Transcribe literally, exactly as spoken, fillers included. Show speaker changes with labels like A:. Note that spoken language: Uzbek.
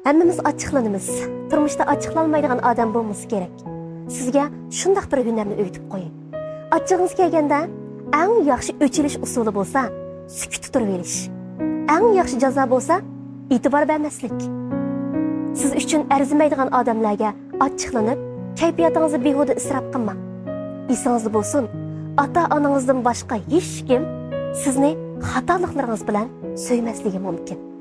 A: Hammamiz ochiqlanamiz. Turmushda ochiqlanmaydigan odam bo'lmasa kerak. Sizga shunday bir hunarni o'rgatib qo'ying. Ochig'ingiz kelganda, eng yaxshi o'chilish usuli bo'lsa, sukut turib olish. Eng yaxshi jazo bo'lsa, e'tibor bermaslik. Siz uchun arzimaydigan odamlarga ochiqlanib, kayfiyatingizni behuda isrof qilmang. Esingizda bo'lsin, ota-onangizdan boshqa hech kim sizni xatoliklaringiz bilan so'ymasligi mumkin.